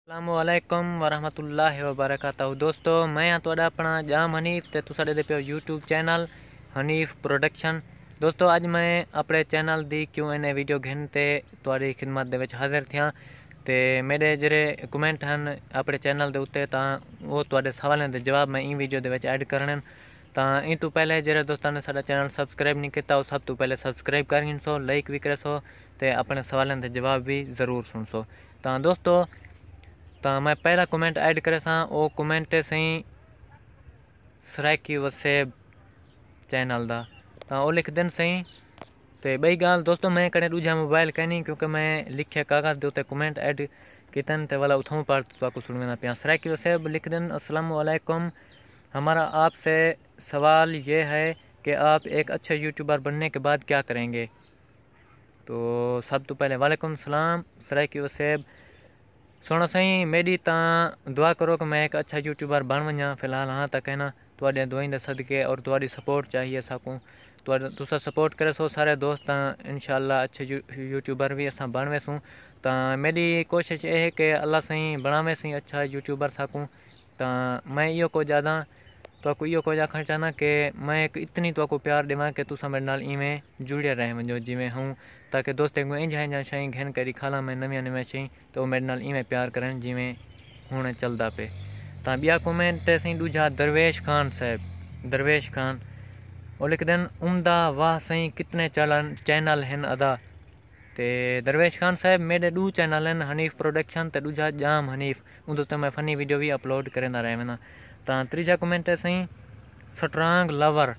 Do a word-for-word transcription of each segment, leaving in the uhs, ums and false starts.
अस्सलामुअलैकुम वरहमतुल्लाहि वबरकातहू। दोस्तों मैं हाँ तुहाडा अपना जाम हनीफ ते तुसा दे पे यूट्यूब चैनल हनीफ प्रोडक्शन। दोस्तों अज मैं अपने चैनल दी क्यू एन ए वीडियो घेन ते तुहाडी खिदमत दे विच हाजिर थियां ते मेरे जेरे कमेंट हन अपने चैनल दे उत्ते तां वो तुहाडे सवालों दे जवाब मैं इन वीडियो दे विच ऐड करने तां इन तो पहले जेरे दोस्तां ने साडा चैनल सबसक्राइब नहीं किया वो सब तो पहले सबसक्राइब कर सो, लाइक भी करे सो ते अपने सवालों दे जवाब भी जरूर सुन सो। तां दोस्तों तो मैं पहला कमेंट ऐड करे सा वो कमेंट सही सराकी वसेब चैनल दा तो वो लिख देन सही तो बई गाल दोस्तों मैं कने दूजा मोबाइल कहनी क्योंकि मैं लिखे कागज के उत्ते कमेंट ऐड कितन ते वाला उठाऊँ पर तो सुनना पिया। सराकी वसेब लिख देन अस्सलामुअलैकुम, हमारा आपसे सवाल ये है कि आप एक अच्छा यूट्यूबर बनने के बाद क्या करेंगे। तो सब तो पहले वालेकुम सलाम सराकी वसेब। सुनो सही मेरी ता दुआ करो कि मैं एक अच्छा यूट्यूबर बन वजा। फिलहाल हाँ तक है ना तुहाडे दुआई दे सदके और तुहाडी सपोर्ट चाहिए साकू तुसा सपोर्ट करे सो सारे दोस्त इंशाल्लाह अच्छे यू, यूट्यूबर भी असा बन वैसूँ। तो मेरी कोशिश ये है कि अल्लाह सही बनावे सही अच्छा यूट्यूबर साकू। तो मैं यो को ज़्यादा तो यो को आखना चाहना कि मैं एक इतनी तो प्यार देवा कि तुसा मेरे नाल इवें जुड़े रह वजो जिमें हूँ, ताकि दोस्त इंज इंजा शई घेन करी खाला मैं नवी नवी शई तो मेरे नाल इवें प्यार करन जिमें हुण चलदा पे। तो बिया कमेंट सही दूजा दरवेश खान साहब दरवेश खान वो लिख देन उमदा वाह सही कितने चलन चैनल हैं अदा। ते दरवेश खान साहब मेरे दो चैनल हैं हनीफ प्रोडक्शन ते दूजा जाम हनीफ उन तो मैं फनी वीडियो भी अपलोड करना रह वना। तो तीजा कमेंट है सही स्ट्रांग लवर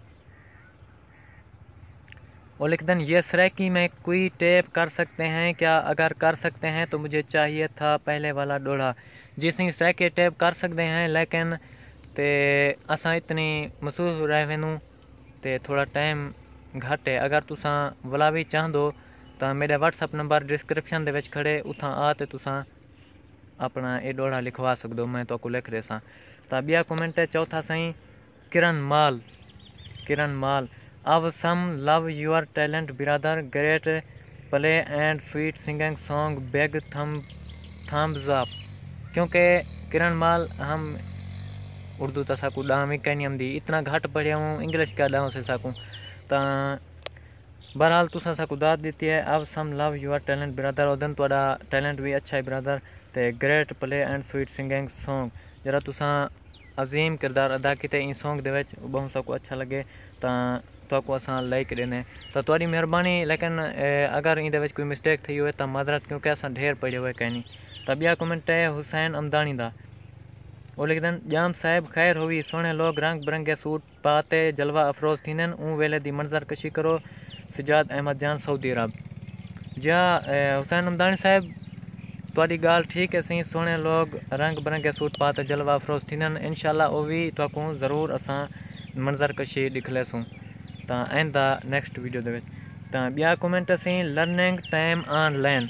वो लिख देन ये सराकी में कोई टेप कर सकते हैं क्या, अगर कर सकते हैं तो मुझे चाहिए था पहले वाला डोला। जी सही सराकी टेप कर सकते हैं लेकिन ते असा इतनी महसूस रह वनू ते थोड़ा टाइम घट है। अगर तुसा वाला भी चाह दो तो मेरा व्हाट्सअप नंबर डिस्क्रिप्शन दे विच खड़े उथा आ ते तुसा अपना ये डोला लिखवा सकदो, मैं तो लिख दे सा। तो बिया कमेंट है चौथा सही किरण माल किरण माल अब सम लव यूर टैलेंट बिरादर great play and sweet singing song big thumb thumbs up. क्योंकि किरण माल हम उर्दू तो साकू डाम ही कहनी हम दी इतना घट पढ़िया हूँ इंग्लिश का डाऊँ से साकू। तो बहरहाल तुसा साकू दाद देती है अब सम लव यूर टैलेंट बिरादर उदन तुहाडा टैलेंट भी अच्छा है बिरादर ते great play and sweet singing song जरा तुसा अजीम किरदार अदा किते इन सॉन्ग दे विच बहुत साकू अच्छा लगे तो तो असा लाइक देने तो तुहाडी मेहरबानी। लेकिन अगर इन कोई मिस्टेक थी हुए तो माजरत क्योंकि असा ढेर पढ़े हुए कहनी। तो बिया कमेंट है हुसैन अमदानी दा वो लिख देन जाम साहब खैर हुई सोने लोग रंग बिरंगे सूट पाते जलवा अफरोज थीन ऊँ वेले दी मंजर कशी करो सिजाद अहमद जान सऊदी अरब। जा हुसैन अमदानी साहब तुहाडी गाल ठीक है सही सोने लोग रंग बिरंगे सूट पाते जलवा अफरोज थीन इंशाल्लाह वो भी तुहाकू जरूर असा मंजर कशी दिखलेसूँ तो आइंदा नेक्स्ट वीडियो दे विच। तो बिया कमेंट सही लर्निंग टाइम ऑनलाइन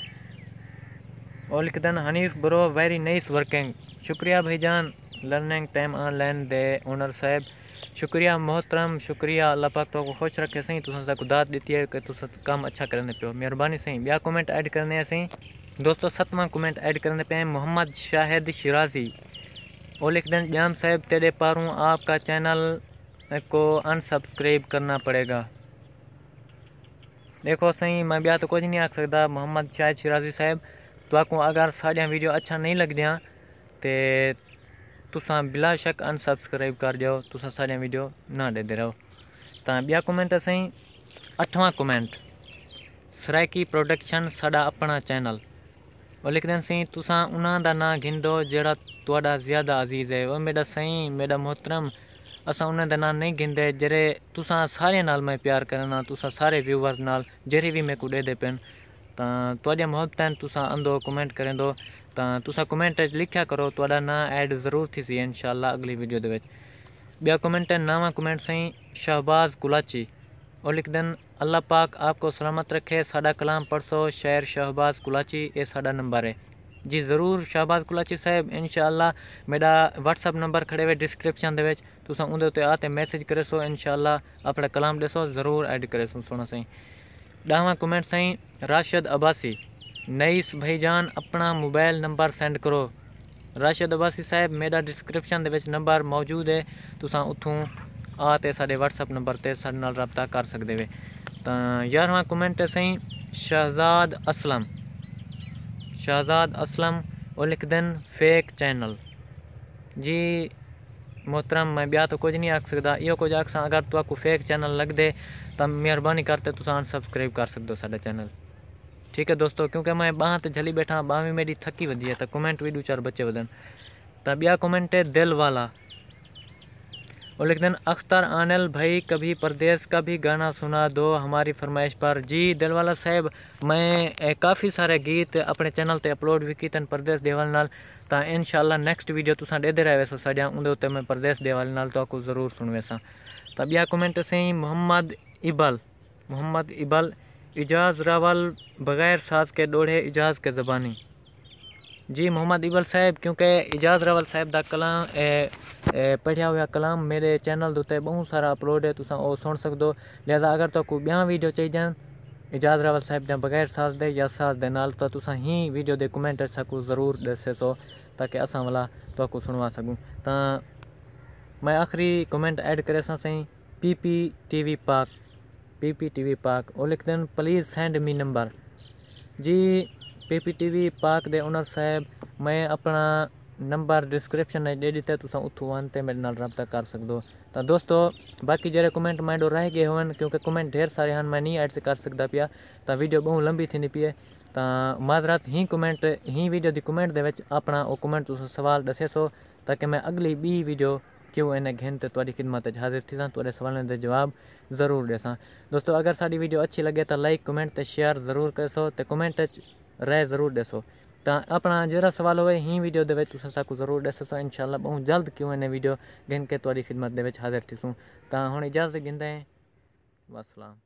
वो लिख देन Hanif bro very nice working. शुक्रिया भाईजान लर्निंग टाइम ऑनलाइन दे ओनर साहब शुक्रिया मोहतरम शुक्रिया अल्लाह पाक तो खुश रखे सही तुसा को दाद दी है कि तुस काम अच्छा करने पे मेहरबानी सही। बिया कमेंट ऐड करने सही दोस्तों सतवां कमेंट ऐड करने पे मोहम्मद शाहिद शिराजी वो लिख देन जाम साहब तेरे पारों आपका चैनल को अनसब्सक्राइब करना पड़ेगा। देखो सही मैं ब्याह तो कुछ नहीं आख सकता मोहम्मद शाहिद शिराजी साहब तो अगर साढ़िया वीडियो अच्छा नहीं लगदियाँ तो तुसा बिला शक अनसब्सक्राइब कर जाओ तुसा साढ़िया वीडियो ना दे दे रहो। तो बिया कमेंट सही अठवां कमेंट सराकी प्रोडक्शन साडा अपना चैनल वो लिख दें सही तुसा उन्हों का ना गिंदो जेड़ा तुहाडा ज़्यादा अजीज़ है। वो मेरा सही मेरा मोहतरम असा उन्हों का ना नहीं गिंदे जेरे तुसा सारे नाल मैं प्यार करना तुसा सारे व्यूवर नाल जेरे भी मैं को दे दे पेन तो तुहाडिया मोहब्बत तुसा अंदो कमेंट करें दो तो तुसा कमेंट लिखा करो तुहाडा ना ऐड जरूर थी सी इंशाल्लाह अगली वीडियो दे विच। बिया कमेंट नवा कमेंट सही शहबाज कुलाची और लिख देन अल्लाह पाक आपको सलामत रखे साडा कलाम परसो शेर शहबाज कुलाची ये साडा नंबर है। जी ज़रूर शहबाज कुलाची साहब इंशाल्लाह मेरा व्हाट्सअप नंबर खड़े हुए डिस्क्रिप्शन दे विच तुसा उंदे उत्ते आते मैसेज करे सो इंशाल्लाह अपना कलाम दसो जरूर ऐड करे सो सोना सही। डावा कमेंट सही राशिद अब्बासी नईस भाईजान अपना मोबाइल नंबर सेंड करो राशिद अब्बासी साहब मेरा डिस्क्रिप्शन दे विच नंबर मौजूद है, तुसां उत्थों आ ते साडे व्हाट्सअप नंबर ते साडे नाल रब्ता कर सकदे वे। तां यारवां कमेंट है सही शहजाद असलम शहजाद असलम वो लिख देन फेक चैनल। जी मोहतरम मैं ब्याह तो कुछ नहीं आख सकदा, इहो कुछ आखसां अगर तुहाकू फेक चैनल लगदे तां मेहरबानी करते तुसां अनसबसक्राइब कर सकदे हो साडा चैनल। ठीक है दोस्तों, क्योंकि मैं बाह ते झली बैठा, बाह भी मेरी थकी वधी है, तो कमेंट भी दो चार बच्चे वधन। तो ब्या कमेंट है दिल वाला, वो लिख देन अख्तर आनिल भाई कभी परदेश का भी गाना सुना दो हमारी फरमाइश पर। जी दिल वाला साहब मैं काफ़ी सारे गीत अपने चैनल ते अपलोड भी कीते परदेश देवाल नाल, तो इंशाल्लाह नेक्स्ट वीडियो तुसां देते रहे वैसो सजा उंदे उत्ते मैं परदेश देवाल नाल तो आपको ज़रूर सुनवेसा। तो ब्या कमेंट सही मोहम्मद इबल मोहम्मद इबल इजाज़ रावल बगैर साज के डोढ़े इजाज़ के ज़बानी। जी मोहम्मद इबल साहब क्योंकि इजाज़ रावल साहब दा कलाम पढ़िया हुआ कलाम मेरे चैनल के उत्ते बहुत सारा अपलोड है, तुसां ओ सुन सकदो। लिहाजा अगर तो कोई ब्याह वीडियो चाहिए इजाज़ रावल साहब दा बगैर साज दे या साज दे नाल, तो तुसां ही वीडियो दे कमेंट सकूँ ज़रूर दसे सो ताकि असां वाला तो सुनवा सकूँ। तो मैं आखिरी कमेंट ऐड करे सा सही P P T V Pak P P T V Pak वो लिख देन प्लीज़ सेंड मी नंबर। जी P P T V Pak दे ओनर साहब मैं अपना नंबर डिस्क्रिप्शन में दे दिता, तुसां उत्थों आनते मेरे नाल रब्ता कर सकदो। तो दोस्तों बाकी जरे कमेंट मैं डो रह गए होवन क्योंकि कमेंट ढेर सारे हैं, मैं नहीं ऐड से कर सकता पिया, तो वीडियो बहुत लंबी थी पी है। तो माजरात ही कमेंट ही वीडियो की कमेंट दे विच अपना वो कमेंट तुसां सवाल दसे सो ताकि मैं अगली बी वीडियो क्यों इन घंटे तुहाडी खिदमत हाजिर थी सा तुहाडे सवालों के जवाब ज़रूर देसा। दोस्तों अगर साडी वीडियो अच्छी लगे तो लाइक कमेंट ते शेयर ज़रूर करसो, तो कमेंट राय ज़रूर देसो। तो अपना जरा सवाल होवे ही वीडियो दे विच तुसां साकू ज़रूर दसो, इंशाल्लाह बहुत जल्द क्यों इन वीडियो गिन के तुहाडी खिदमत दे विच हाजिर थीसूं। तो हुण इजाज़त गिंदे हैं, वसलाम।